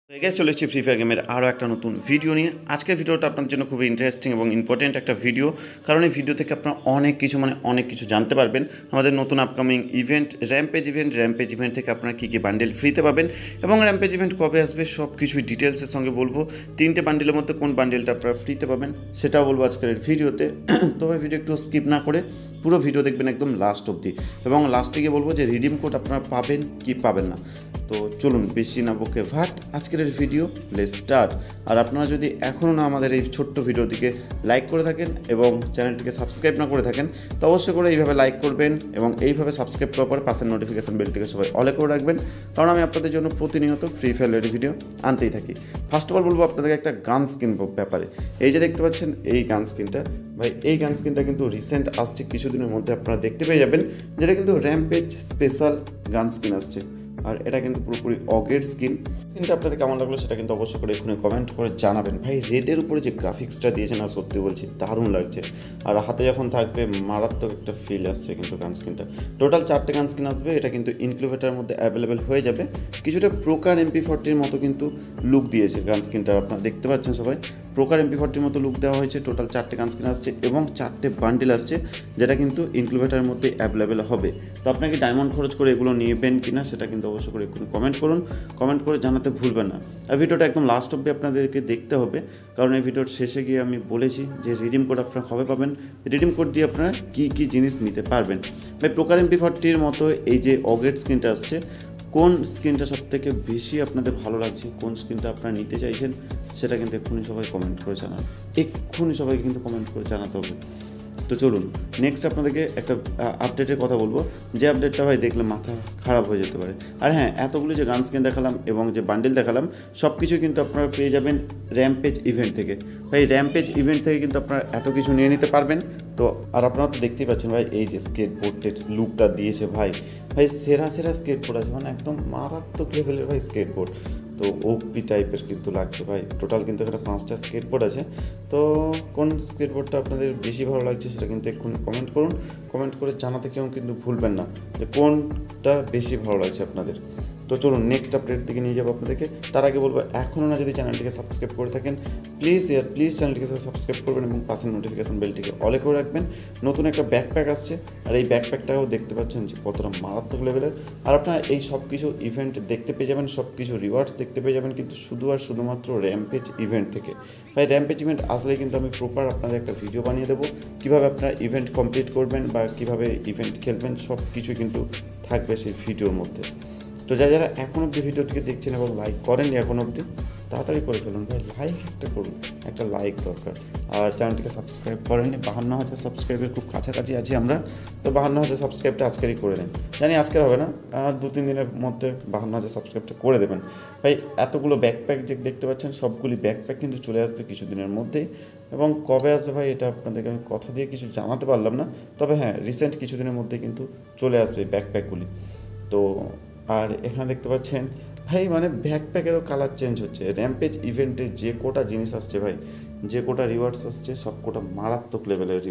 Guys চলে এসেছি free fire গেমের আরও একটা নতুন ভিডিও নিয়ে। আজকের ভিডিওটা আপনাদের জন্য খুবই ইন্টারেস্টিং এবং ইম্পর্টেন্ট একটা ভিডিও, কারণ এই ভিডিও থেকে আপনারা অনেক কিছু জানতে পারবেন। আমাদের নতুন আপকামিং ইভেন্ট র্যাম্পেজ ইভেন্ট থেকে আপনারা কী কী বান্ডেল ফ্রিতে পাবেন এবং র্যাম্পেজ ইভেন্ট কবে আসবে সব কিছুই ডিটেলসের সঙ্গে বলবো। 3টে বান্ডেলের মধ্যে কোন বান্ডেলটা আপনারা ফ্রিতে পাবেন সেটাও বলবো আজকের ভিডিওতে। তবে ভিডিও একটু স্কিপ না করে পুরো ভিডিও দেখবেন একদম লাস্ট অবধি, এবং লাস্টে গিয়ে বলবো যে রিডিম কোড আপনারা পাবেন কি পাবেন না। তো চলুন বেশি না বকে ভাট, আজকের এই ভিডিও লেটস স্টার্ট। আর আপনারা যদি এখনও না আমাদের এই ছোট্ট ভিডিওটিকে লাইক করে থাকেন এবং চ্যানেলটিকে সাবস্ক্রাইব না করে থাকেন, তো অবশ্যই করে এইভাবে লাইক করবেন এবং এইভাবে সাবস্ক্রাইব করার পরে পাশের নোটিফিকেশান বেলটিকে সবাই অলে করে রাখবেন, কারণ আমি আপনাদের জন্য প্রতিনিয়ত ফ্রি ফায়ার ভিডিও আনতেই থাকি। ফার্স্ট অফ অল বলবো আপনাদেরকে একটা গান স্কিন ব্যাপারে। এই যে দেখতে পাচ্ছেন এই গান স্কিনটা, ভাই এই গান স্কিনটা কিন্তু রিসেন্ট আসছে, কিছুদিনের মধ্যে আপনারা দেখতে পেয়ে যাবেন, যেটা কিন্তু র্যাম্পেজ স্পেশাল গান স্কিন আসছে। আর এটা কিন্তু পুরোপুরি অগের স্কিনটা আপনাদের কেমন লাগলো সেটা কিন্তু অবশ্যই করে এখানে কমেন্ট করে জানাবেন। ভাই রেডের উপরে যে গ্রাফিক্সটা দিয়েছে না, সত্যি বলছি দারুণ লাগছে। আর হাতে যখন থাকবে মারাত্মক একটা ফিল আসছে কিন্তু গান স্কিনটা। টোটাল 4টে গান স্কিন আসবে, এটা কিন্তু ইনক্লুভেটারের মধ্যে অ্যাভেলেবেল হয়ে যাবে। কিছুটা প্রকার MP40 মতো কিন্তু লুক দিয়েছে গান স্কিনটা, আপনারা দেখতে পাচ্ছেন সবাই। প্রকার MP40 মতো লুক দেওয়া হয়েছে। টোটাল 4টে গান স্কিন আসছে এবং 4টে বান্ডিল আসছে, যেটা কিন্তু ইনক্লুভেটারের মধ্যে অ্যাভেলেবেল হবে। তো আপনাকে ডায়মন্ড খরচ করে এগুলো নেবেন কিনা সেটা কিন্তু অবশ্যই করে একটু কমেন্ট করুন, কমেন্ট করে জানাতে ভুলবেন না। আর ভিডিওটা একদম লাস্ট অবধি আপনাদেরকে দেখতে হবে, কারণ এই ভিডিওর শেষে গিয়ে আমি বলেছি যে রিডিম কোড আপনারা কবে পাবেন, রিডিম কোড দিয়ে আপনারা কী জিনিস নিতে পারবেন। ভাই প্রকার MP40 মতো এই যে অগেট স্কিনটা আসছে, কোন স্কিনটা সবথেকে বেশি আপনাদের ভালো লাগছে, কোন স্কিনটা আপনারা নিতে চাইছেন সেটা কিন্তু এক্ষুনি সবাই কমেন্ট করে জানান, এক্ষুনি সবাইকে কিন্তু কমেন্ট করে জানাতে হবে। তো চলুন নেক্সট আপনাদেরকে একটা আপডেটের কথা বলবো, যে আপডেটটা ভাই দেখলে মাথা খারাপ হয়ে যেতে পারে। আর হ্যাঁ, এতগুলো যে গান স্কিন দেখালাম এবং যে বান্ডেল দেখালাম সব কিছু কিন্তু আপনারা পেয়ে যাবেন র্যাম্পেজ ইভেন্ট থেকে। ভাই র্যাম্পেজ ইভেন্ট থেকে কিন্তু আপনারা এত কিছু নিয়ে নিতে পারবেন। তো আর আপনারা তো দেখতেই পাচ্ছেন ভাই, এই যে স্কেটবোর্ডের লুকটা দিয়েছে ভাই সেরা স্কেটবোর্ড আছে, মানে একদম মারাত্মক লেভেলের ভাই স্কেটবোর্ড। তো ওপি টাইপের কিন্তু লাগছে ভাই। টোটাল কিন্তু এখানে 5টা স্কেটবোর্ড আছে। তো কোন স্কেটবোর্ডটা আপনাদের বেশি ভালো লাগছে সেটা কিন্তু এক্ষুনি কমেন্ট করুন, কমেন্ট করে জানাতে কেউ কিন্তু ভুলবেন না যে কোনটা বেশি ভালো লাগছে আপনাদের। তো চলুন নেক্সট আপডেট দিকে নিয়ে যাবো আপনাদেরকে। তার আগে বলবো, এখনও না যদি চ্যানেলটিকে সাবস্ক্রাইব করে থাকেন প্লিজ চ্যানেলটিকে সাবস্ক্রাইব করবেন এবং পাশের নোটিফিকেশান বেলটিকে অলে করে রাখবেন। নতুন একটা ব্যাকপ্যাক আসছে, আর এই ব্যাকপ্যাকটাও দেখতে পাচ্ছেন যে কতটা মারাত্মক লেভেলের। আর আপনারা এই সব কিছু ইভেন্ট দেখতে পেয়ে যাবেন, সব কিছু রিওয়ার্ডস দেখতে পেয়ে যাবেন, কিন্তু শুধুমাত্র র্যাম্পেজ ইভেন্ট থেকে। ভাই র্যাম্পেজ ইভেন্ট আসলে কিন্তু আমি প্রপার আপনাদের একটা ভিডিও বানিয়ে দেবো, কীভাবে আপনারা ইভেন্ট কমপ্লিট করবেন বা কীভাবে ইভেন্ট খেলবেন, সব কিছু কিন্তু থাকবে সেই ভিডিওর মধ্যে। তো যারা এখন অবধি ভিডিওটিকে দেখছেন এবং লাইক করেননি এখন অবধি, তাড়াতাড়ি করে ফেলুন ভাই, লাইক একটা করুন, একটা লাইক দরকার। আর চ্যানেলটিকে সাবস্ক্রাইব করেননি, 52,000 সাবস্ক্রাইবের খুব কাছাকাছি আছি আমরা। তো 52,000 সাবস্ক্রাইবটা আজকেরই করে দেন, জানি আজকের হবে না, 2-3 দিনের মধ্যে 52,000 সাবস্ক্রাইবটা করে দেবেন। ভাই এতগুলো ব্যাকপ্যাক যে দেখতে পাচ্ছেন, সবগুলি ব্যাকপ্যাক কিন্তু চলে আসবে কিছুদিনের মধ্যেই। এবং কবে আসবে ভাই এটা আপনাদেরকে আমি কথা দিয়ে কিছু জানাতে পারলাম না, তবে হ্যাঁ রিসেন্ট কিছুদিনের মধ্যে কিন্তু চলে আসবে ব্যাকপ্যাকগুলি। তো আর এখানে দেখতে পাচ্ছেন ভাই, মানে ব্যাকপ্যাকেরও কালার চেঞ্জ হচ্ছে। র্যাম্পেজ ইভেন্টে যে কোটা জিনিস আসছে ভাই, যে কোটা রিওয়ার্ডস আসছে, সব কোটা মারাত্মক লেভেলের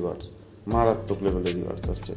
রিওয়ার্ডস আসছে।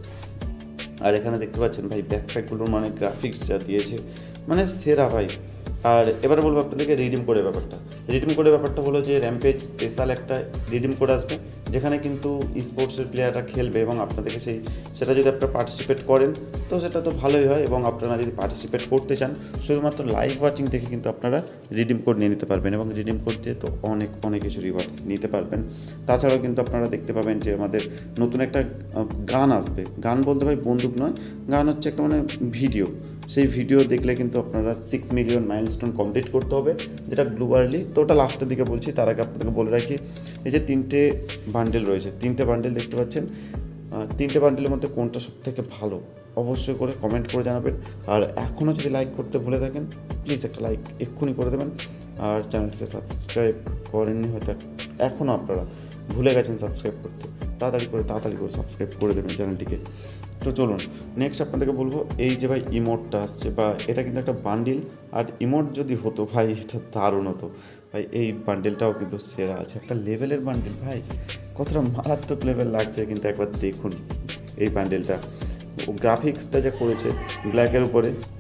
আর এখানে দেখতে পাচ্ছেন ভাই ব্যাকপ্যাকগুলোর মানে গ্রাফিক্স যা দিয়েছে, মানে সেরা ভাই। আর এবারে বলবো আপনাদেরকে রিডিম কোডের ব্যাপারটা হলো যে র্যাম্পেজ স্পেশাল একটা রিডিম কোড আসবে, যেখানে কিন্তু স্পোর্টসের প্লেয়াররা খেলবে এবং আপনাদেরকে সেটা যদি আপনারা পার্টিসিপেট করেন তো সেটা তো ভালোই হয়। এবং আপনারা যদি পার্টিসিপেট করতে চান, শুধুমাত্র লাইভ ওয়াচিং থেকে কিন্তু আপনারা রিডিম কোড নিয়ে নিতে পারবেন, এবং রিডিম কোড দিয়ে তো অনেক কিছু রিওয়ার্ডস নিতে পারবেন। তাছাড়াও কিন্তু আপনারা দেখতে পাবেন যে আমাদের নতুন একটা গান আসবে। গান বলতে ভাই বন্দুক নয়, গান হচ্ছে একটা মানে ভিডিও। সেই ভিডিও দেখলে কিন্তু আপনারা 6 মিলিয়ন মাইলস্টোন কমপ্লিট করতে হবে, যেটা গ্লোবালি। তো ওটা লাস্টের দিকে বলছি, তার আগে আপনাদেরকে বলে রাখি, এই যে 3টে বান্ডেল রয়েছে, 3টে বান্ডেল দেখতে পাচ্ছেন। 3টে বান্ডেলের মধ্যে কোনটা সবথেকে ভালো অবশ্যই করে কমেন্ট করে জানাবেন। আর এখনও যদি লাইক করতে ভুলে থাকেন প্লিজ একটা লাইক এক্ষুনি করে দেবেন। আর চ্যানেলটিকে সাবস্ক্রাইব করেননি হয়তো, এখনও আপনারা ভুলে গেছেন সাবস্ক্রাইব করতে, তাড়াতাড়ি করে সাবস্ক্রাইব করে দেবেন চ্যানেলটিকে। তো চলুন নেক্সট আপনাদেরকে বলবো, এই যে ভাই ইমোটটা আসছে, বা এটা কিন্তু একটা বান্ডিল, আর ইমোট যদি হতো ভাই এটা দারুণ হতো ভাই। এই বান্ডেলটাও কিন্তু সেরা আছে, একটা লেভেলের বান্ডেল ভাই, কতটা মারাত্মক লেভেল লাগছে কিন্তু একবার দেখুন এই বান্ডেলটা। গ্রাফিক্সটা যা করেছে ব্ল্যাকের উপরে,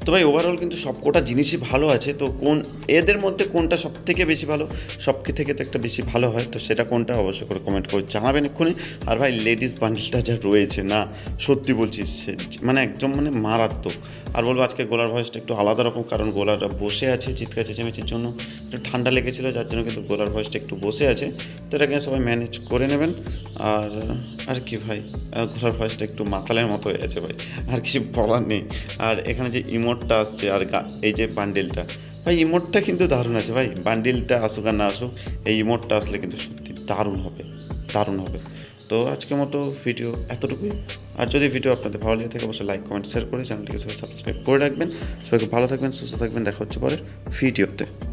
তো ভাই ওভারঅল কিন্তু সবকটা জিনিসই ভালো আছে। তো এদের মধ্যে কোনটা সব থেকে বেশি ভালো, সব থেকে তো একটা বেশি ভালো হয়, তো সেটা কোনটা অবশ্যই করে কমেন্ট করে জানাবেন এক্ষুনি। আর ভাই লেডিস বান্ডেলটা যা রয়েছে না, সত্যি বলছি মানে একদম মানে মারাত্মক। আর বলবো আজকে গোলার ভয়েসটা একটু আলাদা রকম, কারণ গোলারটা বসে আছে চিৎকার চেঁচামেচির জন্য, একটু ঠান্ডা লেগেছিলো, যার জন্য কিন্তু গোলার ভয়েসটা একটু বসে আছে। তো এটাকে সবাই ম্যানেজ করে নেবেন। আর কি ভাই, গোলার ভয়েসটা একটু মাতালের মতো হয়ে আছে ভাই, আর কিছু বলার নেই। আর এখানে যে ইমোটটা আসছে আর এই যে বান্ডেলটা, ভাই ইমোটটা কিন্তু দারুণ আছে ভাই। বান্ডেলটা আসুক আর না আসুক, এই ইমোটটা আসলে কিন্তু সত্যি দারুণ হবে, দারুণ হবে। তো আজকের মতো ভিডিও এতটুকুই। আর যদি ভিডিও আপনাদের ভালো লেগে থাকে অবশ্যই লাইক কমেন্ট শেয়ার করে চ্যানেলটিকে সবাই সাবস্ক্রাইব করে রাখবেন। সবাইকে ভালো থাকবেন, সুস্থ থাকবেন, দেখা হচ্ছে পরের ভিডিওতে।